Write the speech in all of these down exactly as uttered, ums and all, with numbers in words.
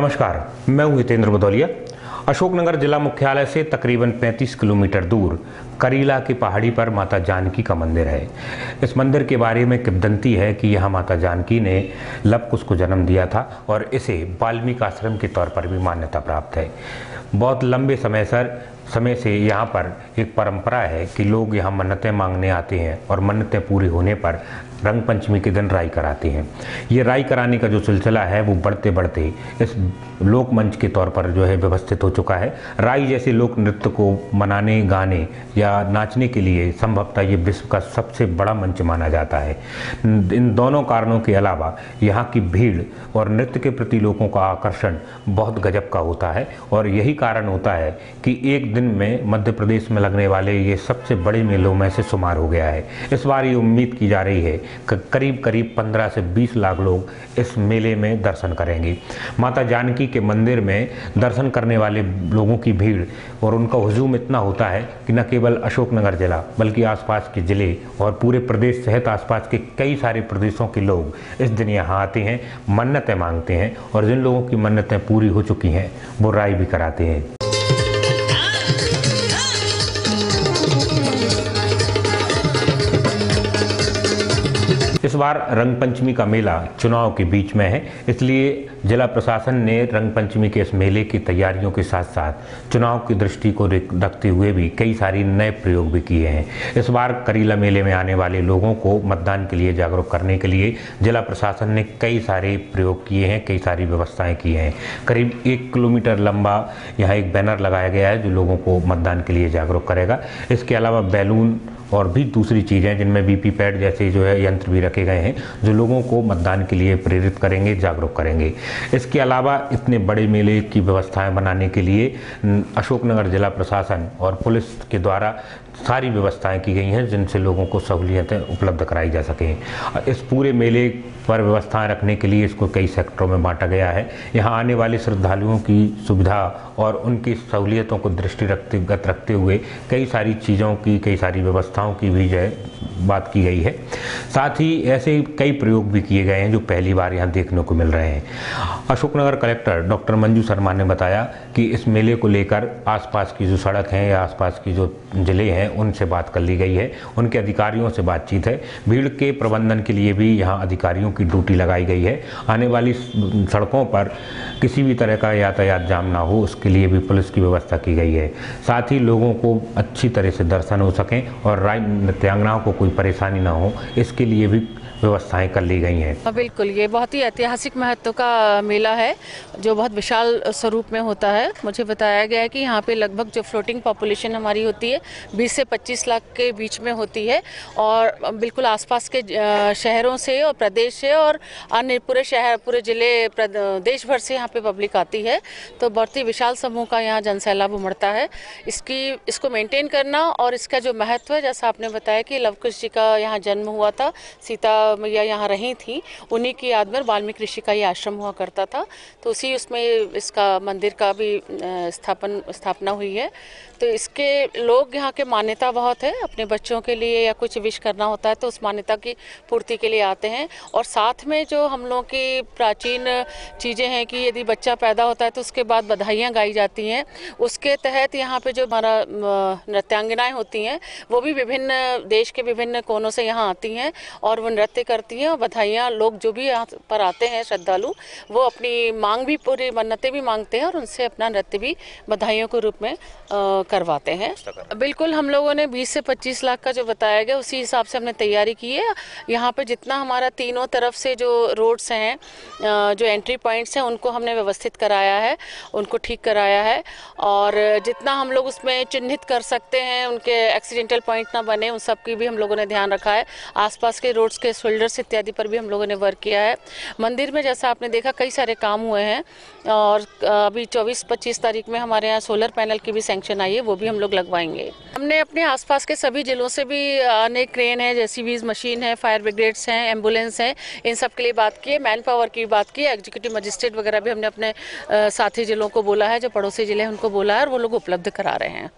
नमस्कार, मैं हूं हितेंद्र भदौलिया। अशोकनगर जिला मुख्यालय से तकरीबन पैंतीस किलोमीटर दूर करीला की पहाड़ी पर माता जानकी का मंदिर है। इस मंदिर के बारे में किंवदंती है कि यहाँ माता जानकी ने लव कुश को जन्म दिया था और इसे वाल्मीकि आश्रम के तौर पर भी मान्यता प्राप्त है। बहुत लंबे समय सर समय से यहाँ पर एक परंपरा है कि लोग यहाँ मन्नतें मांगने आते हैं और मन्नतें पूरी होने पर रंग पंचमी के दिन राई कराते हैं। ये राई कराने का जो सिलसिला है वो बढ़ते बढ़ते इस लोक मंच के तौर पर जो है व्यवस्थित हो चुका है। राई जैसे लोक नृत्य को मनाने, गाने या नाचने के लिए संभवतः ये विश्व का सबसे बड़ा मंच माना जाता है। इन दोनों कारणों के अलावा यहाँ की भीड़ और नृत्य के प्रति लोगों का आकर्षण बहुत गजब का होता है और यही कारण होता है कि एक दिन में मध्य प्रदेश में लगने वाले ये सबसे बड़े मेलों में से शुमार हो गया है। इस बार ये उम्मीद की जा रही है कि करीब करीब पंद्रह से बीस लाख लोग इस मेले में दर्शन करेंगे। माता जानकी के मंदिर में दर्शन करने वाले लोगों की भीड़ और उनका हुजूम इतना होता है कि न केवल अशोकनगर जिला बल्कि आसपास के ज़िले और पूरे प्रदेश सहित आसपास के कई सारे प्रदेशों के लोग इस दिन यहाँ आते हैं, मन्नतें मांगते हैं और जिन लोगों की मन्नतें पूरी हो चुकी हैं वो राई भी कराते हैं। इस बार रंग पंचमी का मेला चुनाव के बीच में है, इसलिए जिला प्रशासन ने रंग पंचमी के इस मेले की तैयारियों के साथ साथ चुनाव की दृष्टि को रखते हुए भी कई सारी नए प्रयोग भी किए हैं। इस बार करीला मेले में आने वाले लोगों को मतदान के लिए जागरूक करने के लिए जिला प्रशासन ने कई सारे प्रयोग किए हैं, कई सारी व्यवस्थाएं की हैं। करीब एक किलोमीटर लंबा यहाँ एक बैनर लगाया गया है जो लोगों को मतदान के लिए जागरूक करेगा। इसके अलावा बैलून और भी दूसरी चीज़ें जिनमें वीपी पैड जैसे जो है यंत्र भी रखे गए हैं जो लोगों को मतदान के लिए प्रेरित करेंगे, जागरूक करेंगे। इसके अलावा इतने बड़े मेले की व्यवस्थाएं बनाने के लिए अशोकनगर जिला प्रशासन और पुलिस के द्वारा सारी व्यवस्थाएं की गई हैं जिनसे लोगों को सहूलियतें उपलब्ध कराई जा सकें। इस पूरे मेले पर व्यवस्थाएं रखने के लिए इसको कई सेक्टरों में बांटा गया है। यहाँ आने वाले श्रद्धालुओं की सुविधा और उनकी सहूलियतों को दृष्टिगत रखते हुए कई सारी चीज़ों की, कई सारी व्यवस्थाओं की भी जो है बात की गई है। साथ ही ऐसे कई प्रयोग भी किए गए हैं जो पहली बार यहाँ देखने को मिल रहे हैं। अशोकनगर कलेक्टर डॉक्टर मंजू शर्मा ने बताया कि इस मेले को लेकर आसपास की जो सड़क हैं या आसपास की जो ज़िले हैं उनसे बात कर ली गई है, उनके अधिकारियों से बातचीत है। भीड़ के प्रबंधन के लिए भी यहाँ अधिकारियों की ड्यूटी लगाई गई है। आने वाली सड़कों पर किसी भी तरह का यातायात जाम ना हो उसके लिए भी पुलिस की व्यवस्था की गई है। साथ ही लोगों को अच्छी तरह से दर्शन हो सकें और राई नृत्यांगनाओं को कोई परेशानी ना हो इसके लिए भी व्यवस्थाएं कर ली गई हैं। बिल्कुल, ये बहुत ही ऐतिहासिक महत्व का मेला है जो बहुत विशाल स्वरूप में होता है। मुझे बताया गया है कि यहाँ पे लगभग जो फ्लोटिंग पॉपुलेशन हमारी होती है बीस से पच्चीस लाख के बीच में होती है और बिल्कुल आसपास के शहरों से और प्रदेश से और अन्य पूरे शहर पूरे ज़िले देश भर से यहाँ पे पब्लिक आती है। तो बहुत ही विशाल समूह का यहाँ जनसैलाब उमड़ता है। इसकी इसको मेंटेन करना और इसका जो महत्व है, जैसा आपने बताया कि लव कुश जी का यहाँ जन्म हुआ था, सीता मैया यहाँ रही थी, उन्हीं की याद में वाल्मीकि ऋषि का ये आश्रम हुआ करता था। तो उसी उसमें इसका मंदिर का भी स्थापन स्थापना हुई है। तो इसके लोग यहाँ के मान्यता बहुत है, अपने बच्चों के लिए या कुछ विश करना होता है तो उस मान्यता की पूर्ति के लिए आते हैं। और साथ में जो हम लोग की प्राचीन चीज़ें हैं कि यदि बच्चा पैदा होता है तो उसके बाद बधाइयाँ गाई जाती हैं, उसके तहत यहाँ पे जो हमारा नृत्यांगनाएँ होती हैं वो भी विभिन्न देश के विभिन्न कोनों से यहाँ आती हैं और वो नृत्य करती हैं और बधाइयाँ लोग जो भी यहाँ पर आते हैं श्रद्धालु वो अपनी मांग भी पूरी मन्नतें भी मांगते हैं और उनसे अपना नृत्य भी बधाइयों के रूप में आ, करवाते हैं। बिल्कुल, हम लोगों ने बीस से पच्चीस लाख का जो बताया गया उसी हिसाब से हमने तैयारी की है। यहाँ पे जितना हमारा तीनों तरफ से जो रोड्स हैं, जो एंट्री पॉइंट्स हैं, उनको हमने व्यवस्थित कराया है, उनको ठीक कराया है और जितना हम लोग उसमें चिन्हित कर सकते हैं उनके एक्सीडेंटल पॉइंट ना बने उन सब की भी हम लोगों ने ध्यान रखा है। आसपास के रोड्स के शोल्डर्स इत्यादि पर भी हम लोगों ने वर्क किया है। मंदिर में जैसा आपने देखा कई सारे काम हुए हैं और अभी चौबीस पच्चीस तारीख में हमारे यहाँ सोलर पैनल की भी सैंक्शन आई है, वो भी हम लोग लगवाएंगे। हमने अपने आसपास के सभी जिलों से भी अनेक क्रेन है, जेसीबीज मशीन है, फायर ब्रिगेड्स हैं, एम्बुलेंस हैं, इन सब के लिए बात की है। मैन पावर की बात की है, एग्जीक्यूटिव मजिस्ट्रेट वगैरह भी हमने अपने साथी जिलों को बोला है, जो पड़ोसी जिले हैं उनको बोला है और वो लोग उपलब्ध करा रहे हैं।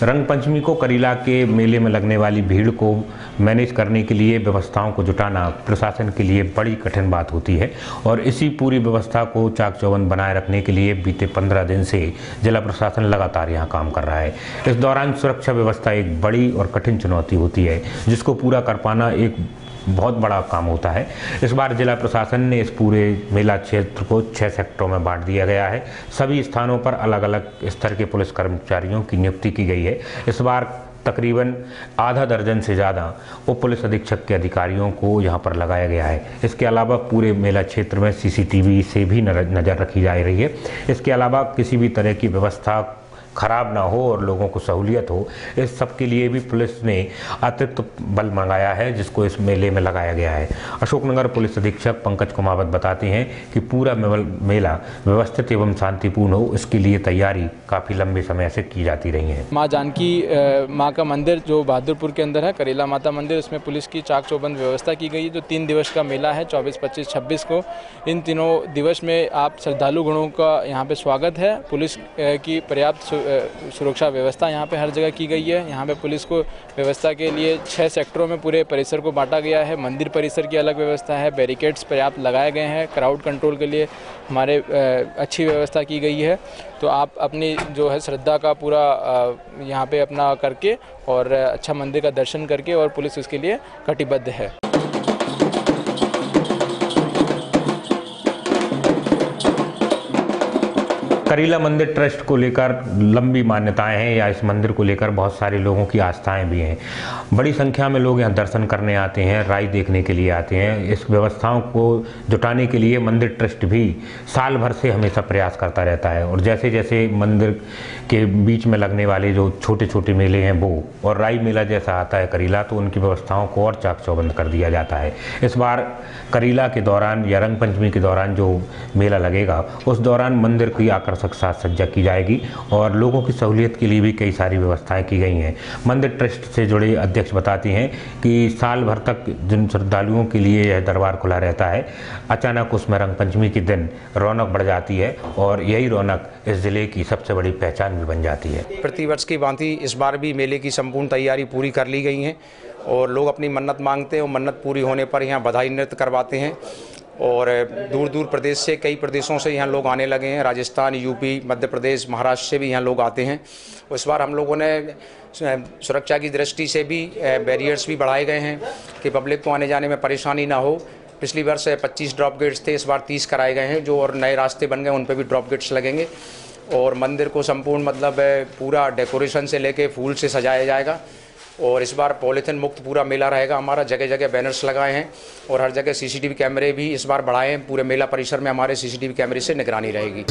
रंग पंचमी को करीला के मेले में लगने वाली भीड़ को मैनेज करने के लिए व्यवस्थाओं को जुटाना प्रशासन के लिए बड़ी कठिन बात होती है और इसी पूरी व्यवस्था को चाक चौबंद बनाए रखने के लिए बीते पंद्रह दिन से जिला प्रशासन लगातार यहां काम कर रहा है। इस दौरान सुरक्षा व्यवस्था एक बड़ी और कठिन चुनौती होती है, जिसको पूरा कर पाना एक बहुत बड़ा काम होता है। इस बार जिला प्रशासन ने इस पूरे मेला क्षेत्र को छह सेक्टरों में बांट दिया गया है। सभी स्थानों पर अलग अलग स्तर के पुलिस कर्मचारियों की नियुक्ति की गई है। इस बार तकरीबन आधा दर्जन से ज़्यादा उप पुलिस अधीक्षक के अधिकारियों को यहां पर लगाया गया है। इसके अलावा पूरे मेला क्षेत्र में सीसीटीवी से भी नज़र रखी जा रही है। इसके अलावा किसी भी तरह की व्यवस्था खराब ना हो और लोगों को सहूलियत हो, इस सब के लिए भी पुलिस ने अतिरिक्त बल मंगाया है, जिसको इस मेले में लगाया गया है। अशोकनगर पुलिस अधीक्षक पंकज कुमावत बताते हैं कि पूरा मेला व्यवस्थित एवं शांतिपूर्ण हो, इसके लिए तैयारी काफ़ी लंबे समय से की जाती रही है। माँ जानकी माँ का मंदिर जो बहादुरपुर के अंदर है, करेला माता मंदिर, उसमें पुलिस की चाक चौबंद व्यवस्था की गई है। जो तीन दिवस का मेला है, चौबीस, पच्चीस, छब्बीस को, इन तीनों दिवस में आप श्रद्धालु गणों का यहाँ पे स्वागत है। पुलिस की पर्याप्त सुरक्षा व्यवस्था यहाँ पे हर जगह की गई है। यहाँ पे पुलिस को व्यवस्था के लिए छह सेक्टरों में पूरे परिसर को बांटा गया है। मंदिर परिसर की अलग व्यवस्था है, बैरिकेड्स पर्याप्त लगाए गए हैं, क्राउड कंट्रोल के लिए हमारे अच्छी व्यवस्था की गई है। तो आप अपनी जो है श्रद्धा का पूरा यहाँ पे अपना करके और अच्छा मंदिर का दर्शन करके, और पुलिस इसके लिए कटिबद्ध है। करीला मंदिर ट्रस्ट को लेकर लंबी मान्यताएं हैं या इस मंदिर को लेकर बहुत सारे लोगों की आस्थाएं भी हैं। बड़ी संख्या में लोग यहां दर्शन करने आते हैं, राई देखने के लिए आते हैं। इस व्यवस्थाओं को जुटाने के लिए मंदिर ट्रस्ट भी साल भर से हमेशा प्रयास करता रहता है और जैसे जैसे मंदिर के बीच में लगने वाले जो छोटे छोटे मेले हैं वो और राई मेला जैसा आता है करीला, तो उनकी व्यवस्थाओं को और चाक चौबंद कर दिया जाता है। इस बार करीला के दौरान या रंग पंचमी के दौरान जो मेला लगेगा, उस दौरान मंदिर की आकर्षक साज सज्जा की जाएगी और लोगों की सहूलियत के लिए भी कई सारी व्यवस्थाएं की गई हैं। मंदिर ट्रस्ट से जुड़े अध्यक्ष बताती हैं कि साल भर तक जिन श्रद्धालुओं के लिए यह दरबार खुला रहता है, अचानक उसमें रंग पंचमी के दिन रौनक बढ़ जाती है और यही रौनक इस जिले की सबसे बड़ी पहचान भी बन जाती है। प्रतिवर्ष की भांति इस बार भी मेले की संपूर्ण तैयारी पूरी कर ली गई है और लोग अपनी मन्नत मांगते हैं और मन्नत पूरी होने पर यहाँ बधाई नृत्य करवाते हैं और दूर दूर प्रदेश से, कई प्रदेशों से यहाँ लोग आने लगे हैं। राजस्थान, यूपी, मध्य प्रदेश, महाराष्ट्र से भी यहाँ लोग आते हैं। इस बार हम लोगों ने सुरक्षा की दृष्टि से भी बैरियर्स भी बढ़ाए गए हैं कि पब्लिक को आने जाने में परेशानी ना हो। पिछली वर्ष पच्चीस ड्रॉप गेट्स थे, इस बार तीस कराए गए हैं, जो और नए रास्ते बन गए उन पर भी ड्रॉप गेट्स लगेंगे और मंदिर को संपूर्ण मतलब पूरा डेकोरेशन से लेके फूल से सजाया जाएगा और इस बार पॉलीथिन मुक्त पूरा मेला रहेगा हमारा। जगह जगह बैनर्स लगाए हैं और हर जगह सीसीटीवी कैमरे भी इस बार बढ़ाए हैं। पूरे मेला परिसर में हमारे सीसीटीवी कैमरे से निगरानी रहेगी।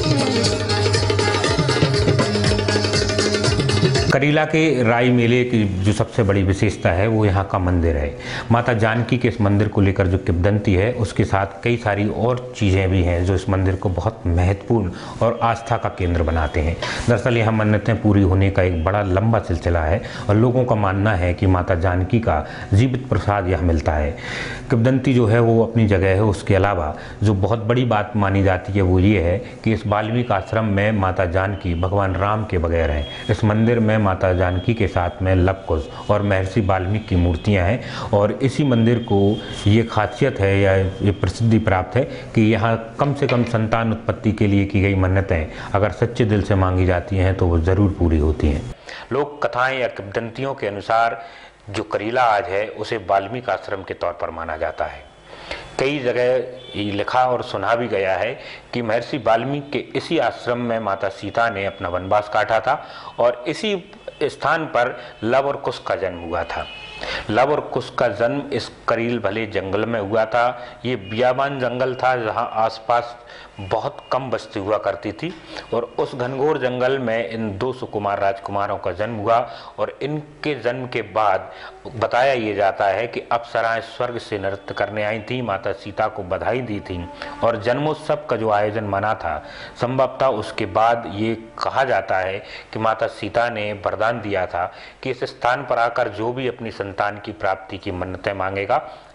करीला के राई मेले की जो सबसे बड़ी विशेषता है वो यहाँ का मंदिर है। माता जानकी के इस मंदिर को लेकर जो किंवदंती है, उसके साथ कई सारी और चीज़ें भी हैं जो इस मंदिर को बहुत महत्वपूर्ण और आस्था का केंद्र बनाते हैं। दरअसल यहाँ मन्नतें पूरी होने का एक बड़ा लंबा सिलसिला है और लोगों का मानना है कि माता जानकी का जीवित प्रसाद यहाँ मिलता है। किंवदंती जो है वो अपनी जगह है, उसके अलावा जो बहुत बड़ी बात मानी जाती है वो ये है कि इस वाल्मीकि आश्रम में माता जानकी भगवान राम के बगैर हैं। इस मंदिर में माता जानकी के साथ में लव कुश और महर्षि वाल्मीकि की मूर्तियां हैं और इसी मंदिर को ये खासियत है या ये प्रसिद्धि प्राप्त है कि यहाँ कम से कम संतान उत्पत्ति के लिए की गई मन्नतें अगर सच्चे दिल से मांगी जाती हैं तो वो ज़रूर पूरी होती हैं। लोक कथाएं या किंवदंतियों के अनुसार जो करीला आज है उसे वाल्मीकि आश्रम के तौर पर माना जाता है। कई जगह लिखा और सुना भी गया है कि महर्षि वाल्मीकि के इसी आश्रम में माता सीता ने अपना वनवास काटा था और इसी स्थान पर लव और कुश का जन्म हुआ था। लव और कुश का जन्म इस करील भले जंगल में हुआ था। ये बियाबान जंगल था जहाँ आसपास बहुत कम बस्ती हुआ करती थी और उस घनघोर जंगल में इन दो सुकुमार राजकुमारों का जन्म हुआ और इनके जन्म के बाद बताया ये जाता है कि अप्सराएं स्वर्ग से नृत्य करने आई थी, माता सीता को बधाई दी थी और जन्मोत्सव का जो आयोजन माना था, संभवतः उसके बाद ये कहा जाता है कि माता सीता ने वरदान दिया था कि इस स्थान पर आकर जो भी अपनी संतान की प्राप्ति की मन्नतें मांगेगा,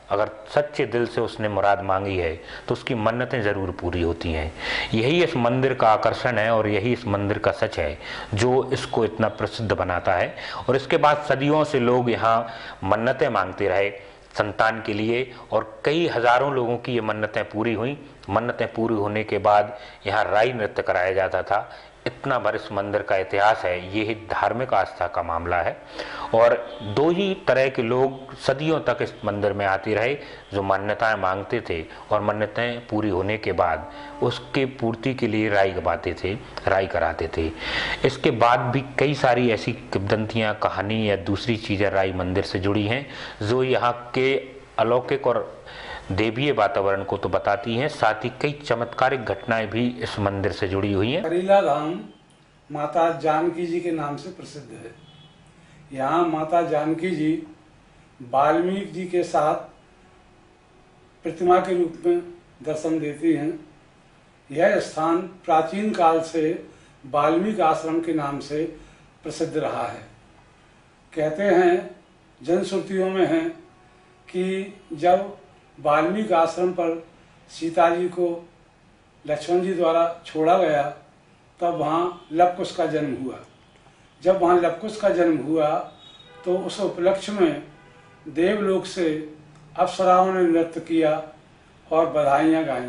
अगर सच्चे दिल से उसने मुराद मांगी है तो उसकी मन्नतें ज़रूर पूरी होती हैं। यही इस मंदिर का आकर्षण है और यही इस मंदिर का सच है जो इसको इतना प्रसिद्ध बनाता है। और इसके बाद सदियों से लोग यहाँ मन्नतें मांगते रहे संतान के लिए और कई हज़ारों लोगों की ये मन्नतें पूरी हुई। मन्नतें पूरी होने के बाद यहाँ राई नृत्य कराया जाता था। इतना भर इस मंदिर का इतिहास है। ये ही धार्मिक आस्था का मामला है और दो ही तरह के लोग सदियों तक इस मंदिर में आते रहे, जो मान्यताएं मांगते थे और मन्नतें पूरी होने के बाद उसके पूर्ति के लिए राई गवाते थे, राई कराते थे। इसके बाद भी कई सारी ऐसी किंवदंतियाँ, कहानी या दूसरी चीज़ें राई मंदिर से जुड़ी हैं जो यहाँ के अलौकिक और देवीय वातावरण को तो बताती हैं, साथ ही कई चमत्कारिक घटनाएं भी इस मंदिर से जुड़ी हुई हैं। करीला धाम माता जानकी जी के नाम से प्रसिद्ध है। यहाँ माता जानकी जी वाल्मीकि जी के साथ प्रतिमा के रूप में दर्शन देती हैं। यह स्थान प्राचीन काल से वाल्मीकि आश्रम के नाम से प्रसिद्ध रहा है। कहते हैं, जनश्रुतियों में है कि जब वाल्मीकि आश्रम पर सीता जी को लक्ष्मण जी द्वारा छोड़ा गया तब वहाँ लवकुश का जन्म हुआ। जब वहाँ लवकुश का जन्म हुआ तो उस उपलक्ष्य में देवलोक से अप्सराओं ने नृत्य किया और बधाइयाँ गाईं।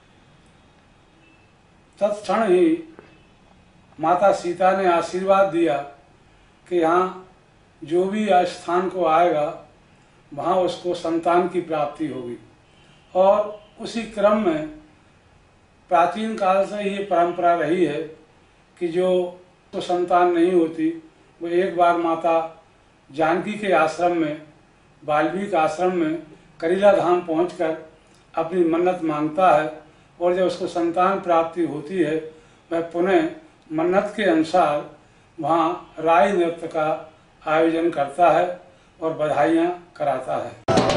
तत्क्षण ही माता सीता ने आशीर्वाद दिया कि यहाँ जो भी स्थान को आएगा वहाँ उसको संतान की प्राप्ति होगी। और उसी क्रम में प्राचीन काल से ये परंपरा रही है कि जो तो संतान नहीं होती वो एक बार माता जानकी के आश्रम में, वाल्मीकि आश्रम में करीला धाम पहुंचकर अपनी मन्नत मांगता है और जब उसको संतान प्राप्ति होती है वह पुनः मन्नत के अनुसार वहाँ राई नृत्य का आयोजन करता है और बधाइयाँ कराता है।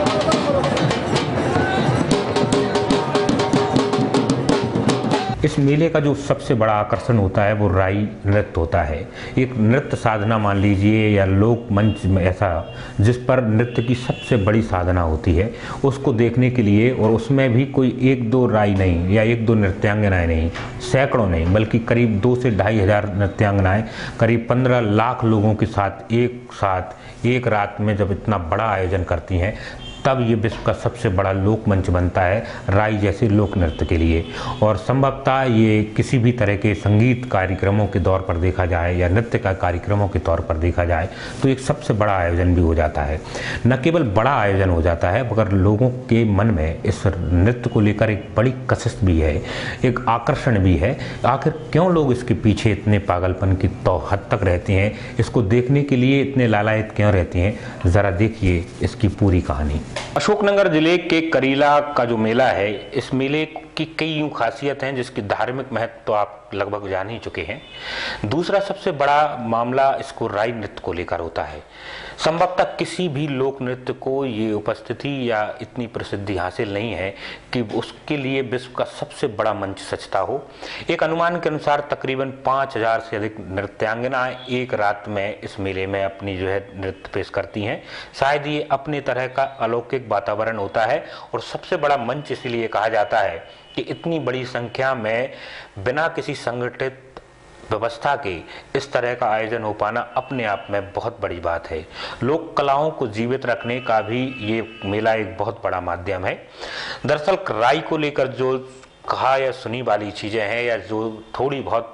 इस मेले का जो सबसे बड़ा आकर्षण होता है वो राई नृत्य होता है। एक नृत्य साधना मान लीजिए या लोक मंच में ऐसा जिस पर नृत्य की सबसे बड़ी साधना होती है, उसको देखने के लिए, और उसमें भी कोई एक दो राई नहीं या एक दो नृत्यांगनाएं नहीं, सैकड़ों नहीं बल्कि करीब दो से ढाई हजार नृत्यांगनाएं करीब पंद्रह लाख लोगों के साथ एक साथ एक रात में जब इतना बड़ा आयोजन करती हैं तब ये विश्व का सबसे बड़ा लोक मंच बनता है राई जैसे लोक नृत्य के लिए। और संभवतः ये किसी भी तरह के संगीत कार्यक्रमों के तौर पर देखा जाए या नृत्य का कार्यक्रमों के तौर पर देखा जाए तो एक सबसे बड़ा आयोजन भी हो जाता है। न केवल बड़ा आयोजन हो जाता है मगर लोगों के मन में इस नृत्य को लेकर एक बड़ी कशिश भी है, एक आकर्षण भी है। आखिर क्यों लोग इसके पीछे इतने पागलपन की तो हद तक रहते हैं, इसको देखने के लिए इतने लालायित क्यों रहते हैं, ज़रा देखिए इसकी पूरी कहानी। अशोकनगर जिले के करीला का जो मेला है, इस मेले की कई यूँ खासियत हैं जिसकी धार्मिक महत्व तो आप लगभग जान ही चुके हैं। दूसरा सबसे बड़ा मामला इसको राई नृत्य को लेकर होता है। संभवतः किसी भी लोक नृत्य को ये उपस्थिति या इतनी प्रसिद्धि हासिल नहीं है कि उसके लिए विश्व का सबसे बड़ा मंच सजता हो। एक अनुमान के अनुसार तकरीबन पाँच हजार से अधिक नृत्यांगनाएं एक रात में इस मेले में अपनी जो है नृत्य पेश करती हैं। शायद ये अपने तरह का अलौकिक वातावरण होता है और सबसे बड़ा मंच इसलिए कहा जाता है कि इतनी बड़ी संख्या में बिना किसी संगठित व्यवस्था के इस तरह का आयोजन हो पाना अपने आप में बहुत बड़ी बात है। लोक कलाओं को जीवित रखने का भी ये मेला एक बहुत बड़ा माध्यम है। दरअसल राई को लेकर जो कहा या सुनी वाली चीज़ें हैं या जो थोड़ी बहुत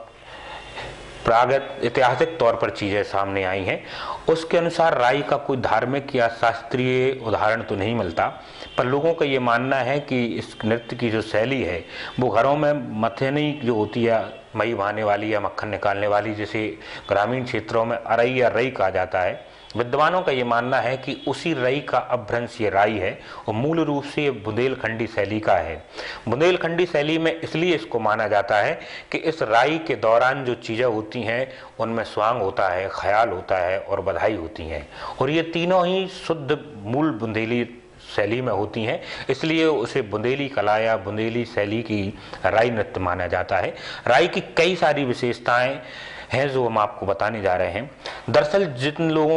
प्रागत ऐतिहासिक तौर पर चीज़ें सामने आई हैं, उसके अनुसार राई का कोई धार्मिक या शास्त्रीय उदाहरण तो नहीं मिलता, पर लोगों का ये मानना है कि इस नृत्य की जो शैली है वो घरों में मथनी जो होती है, मई बहाने वाली या मक्खन निकालने वाली, जिसे ग्रामीण क्षेत्रों में अरई या रई कहा जाता है, विद्वानों का ये मानना है कि उसी रई का अपभ्रंश ये राई है और मूल रूप से ये बुंदेलखंडी शैली का है। बुंदेलखंडी शैली में इसलिए इसको माना जाता है कि इस राई के दौरान जो चीज़ें होती हैं उनमें स्वांग होता है, ख्याल होता है और बधाई होती हैं, और ये तीनों ही शुद्ध मूल बुंदेली शैली में होती हैं, इसलिए उसे बुंदेली कला या बुंदेली शैली की राई नृत्य माना जाता है। राई की कई सारी विशेषताएं हैं जो हम आपको बताने जा रहे हैं। दरअसल जिन लोगों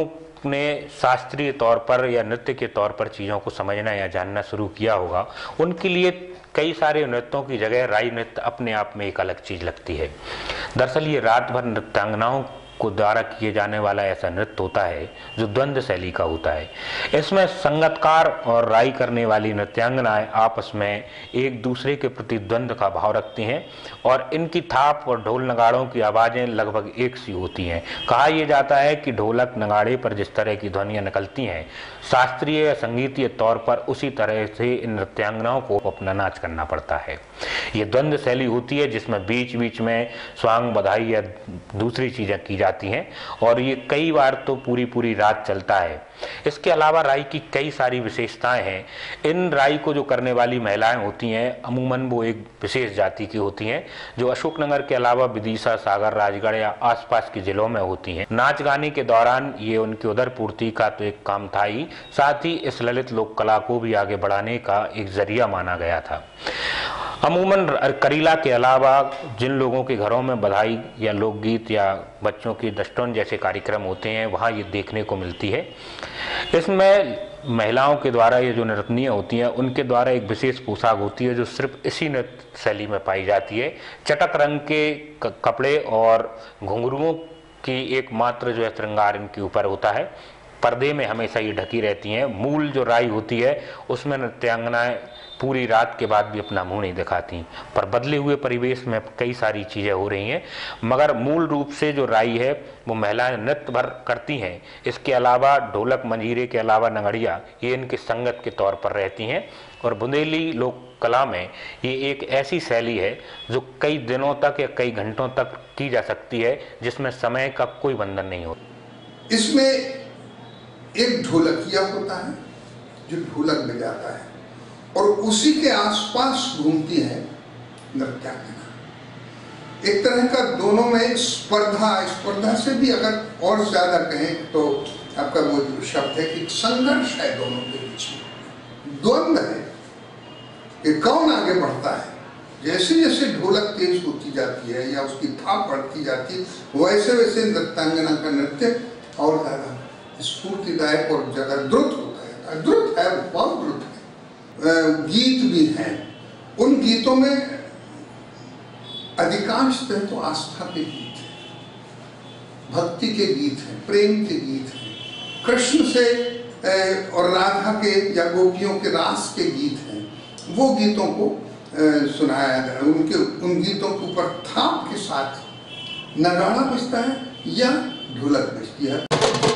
ने शास्त्रीय तौर पर या नृत्य के तौर पर चीज़ों को समझना या जानना शुरू किया होगा, उनके लिए कई सारे नृत्यों की जगह राई नृत्य अपने आप में एक अलग चीज़ लगती है। दरअसल ये रात भर नृत्यांगनाओं को द्वारा किए जाने वाला ऐसा नृत्य होता है जो द्वंद्व शैली का होता है। इसमें संगतकार और राई करने वाली नृत्यांगनाएं आपस में एक दूसरे के प्रति द्वंद्व का भाव रखती हैं और इनकी थाप और ढोल नगाड़ों की आवाज़ें लगभग एक सी होती हैं। कहा यह जाता है कि ढोलक नगाड़े पर जिस तरह की ध्वनियाँ निकलती हैं, शास्त्रीय या संगीतीय तौर पर उसी तरह से इन नृत्यांगनाओं को अपना नाच करना पड़ता है। ये द्वंद्व शैली होती है जिसमें बीच बीच में स्वांग, बधाई या दूसरी चीज़ें की जाती हैं और ये कई बार तो पूरी पूरी रात चलता है। इसके अलावा राई की कई सारी विशेषताएं हैं। इन राई को जो करने वाली महिलाएं होती हैं अमूमन वो एक विशेष जाति की होती हैं जो अशोकनगर के अलावा विदिशा, सागर, राजगढ़ या आसपास के जिलों में होती हैं। नाच गाने के दौरान ये उनकी उदर पूर्ति का तो एक काम था ही, साथ ही इस ललित लोक कला को भी आगे बढ़ाने का एक जरिया माना गया था। अमूमन करीला के अलावा जिन लोगों के घरों में बधाई या लोकगीत या बच्चों की दस्टोन जैसे कार्यक्रम होते हैं वहाँ ये देखने को मिलती है। इसमें महिलाओं के द्वारा ये जो नर्तनियाँ होती हैं उनके द्वारा एक विशेष पोशाक होती है जो सिर्फ इसी नृत्य शैली में पाई जाती है। चटक रंग के कपड़े और घुंघरुओं की एकमात्र जो है श्रृंगार इनके ऊपर होता है। पर्दे में हमेशा ये ढकी रहती हैं। मूल जो राई होती है उसमें नृत्यांगनाएं पूरी रात के बाद भी अपना मुंह नहीं दिखाती, पर बदले हुए परिवेश में कई सारी चीज़ें हो रही हैं, मगर मूल रूप से जो राई है वो महिलाएं नृत्य भर करती हैं। इसके अलावा ढोलक, मंजीरे के अलावा नगड़िया ये इनके संगत के तौर पर रहती हैं और बुंदेली लोक कला में ये एक ऐसी शैली है जो कई दिनों तक या कई घंटों तक की जा सकती है, जिसमें समय का कोई बंधन नहीं होता। इसमें एक ढोलकिया होता है जो ढोलक बजाता है और उसी के आसपास घूमती है नृत्यांगना। एक तरह का दोनों में स्पर्धा, स्पर्धा से भी अगर और ज्यादा कहें तो आपका वो जो शब्द है कि संघर्ष है दोनों के बीच में, द्वंद्व है कि कौन आगे बढ़ता है। जैसे जैसे ढोलक तेज होती जाती है या उसकी थाप बढ़ती जाती है वैसे वैसे नृत्यांगना का नृत्य और ज्यादा स्फूर्तिदायक और ज्यादा द्रुत होता है। द्रुत है, बहुत द्रुत है। गीत भी हैं, उन गीतों में अधिकांशतः तो आस्था के गीत हैं, भक्ति के गीत हैं, प्रेम के गीत हैं, कृष्ण से और राधा के या गोपियों के रास के गीत हैं। वो गीतों को सुनाया जाए, उनके उन गीतों के ऊपर थाप के साथ नगाड़ा बजता है या ढोलक बजती है।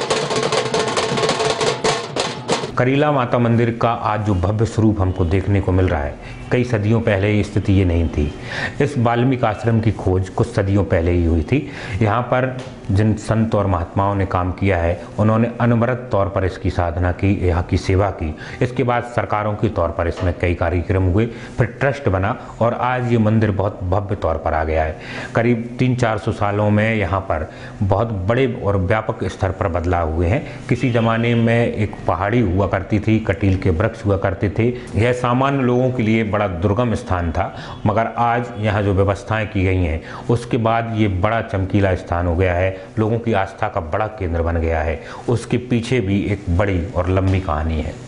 करीला माता मंदिर का आज जो भव्य स्वरूप हमको देखने को मिल रहा है, कई सदियों पहले ये स्थिति ये नहीं थी। इस वाल्मीकि आश्रम की खोज कुछ सदियों पहले ही हुई थी। यहाँ पर जिन संत और महात्माओं ने काम किया है उन्होंने अनवरत तौर पर इसकी साधना की, यहाँ की सेवा की। इसके बाद सरकारों के तौर पर इसमें कई कार्यक्रम हुए, फिर ट्रस्ट बना और आज ये मंदिर बहुत भव्य तौर पर आ गया है। करीब तीन चार सौ सालों में यहाँ पर बहुत बड़े और व्यापक स्तर पर बदलाव हुए हैं। किसी ज़माने में एक पहाड़ी हुआ करती थी, कटील के वृक्ष हुआ करते थे। यह सामान्य लोगों के लिए बड़ा दुर्गम स्थान था, मगर आज यहाँ जो व्यवस्थाएं की गई हैं उसके बाद ये बड़ा चमकीला स्थान हो गया है, लोगों की आस्था का बड़ा केंद्र बन गया है। उसके पीछे भी एक बड़ी और लंबी कहानी है।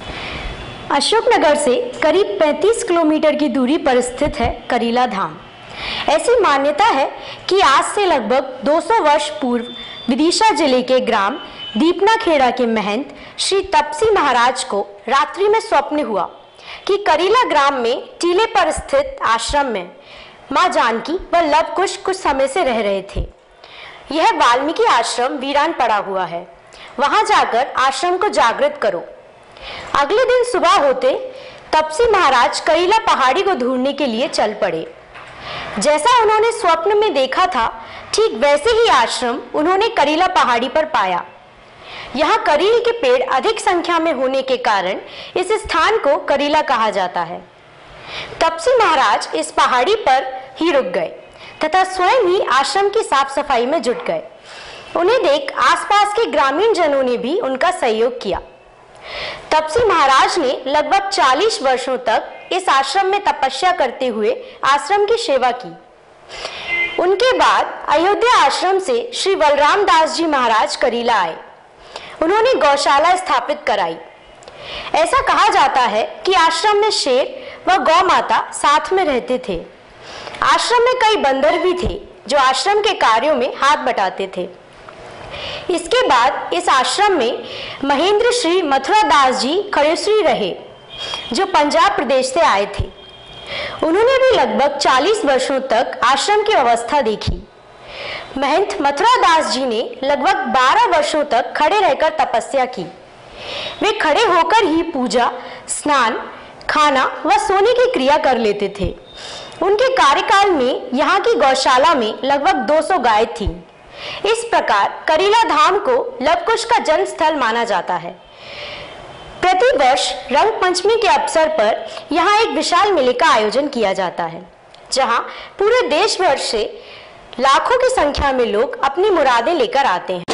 अशोकनगर से करीब पैंतीस किलोमीटर की दूरी पर स्थित है करीला धाम। ऐसी मान्यता है कि आज से लगभग दो सौ वर्ष पूर्व विदिशा जिले के ग्राम दीपना खेड़ा के महंत श्री तपसी महाराज को रात्रि में स्वप्न हुआ कि करीला ग्राम में टीले पर स्थित आश्रम में मां जानकी व लव कुश कुछ समय से रह रहे थे। यह वाल्मीकि आश्रम वीरान पड़ा हुआ है, वहां जाकर आश्रम को जागृत करो। अगले दिन सुबह होते तपसी महाराज करीला पहाड़ी को ढूंढने के लिए चल पड़े। जैसा उन्होंने स्वप्न में देखा था ठीक वैसे ही आश्रम उन्होंने करीला पहाड़ी पर पाया। यहाँ करील के पेड़ अधिक संख्या में होने के कारण इस स्थान को करीला कहा जाता है। तपसी महाराज इस पहाड़ी पर ही रुक गए तथा स्वयं ही आश्रम की साफ सफाई में जुट गए। उन्हें देख आसपास के ग्रामीण जनों ने भी उनका सहयोग किया। तपसी महाराज ने लगभग चालीस वर्षों तक इस आश्रम में तपस्या करते हुए आश्रम की सेवा की। उनके बाद अयोध्या आश्रम से श्री बलराम दास जी महाराज करीला आए। उन्होंने गौशाला स्थापित कराई। ऐसा कहा जाता है कि आश्रम में शेर व गौ माता साथ में रहते थे। आश्रम में कई बंदर भी थे जो आश्रम के कार्यों में हाथ बटाते थे। इसके बाद इस आश्रम में महेंद्र श्री मथुरा दास जी खड़ेश्वरी रहे, जो पंजाब प्रदेश से आए थे। उन्होंने भी लगभग चालीस वर्षों तक आश्रम की व्यवस्था देखी। महंत मथुरा दास जी ने लगभग बारह वर्षों तक खड़े रहकर तपस्या की। वे खड़े होकर ही पूजा, स्नान, खाना व सोने की क्रिया कर लेते थे। उनके कार्यकाल में यहाँ की गौशाला में लगभग दो सौ गाय थी। इस प्रकार करीला धाम को लवकुश का जन्म स्थल माना जाता है। प्रति वर्ष रंग पंचमी के अवसर पर यहाँ एक विशाल मेले का आयोजन किया जाता है, जहाँ पूरे देश भर से लाखों की संख्या में लोग अपनी मुरादें लेकर आते हैं।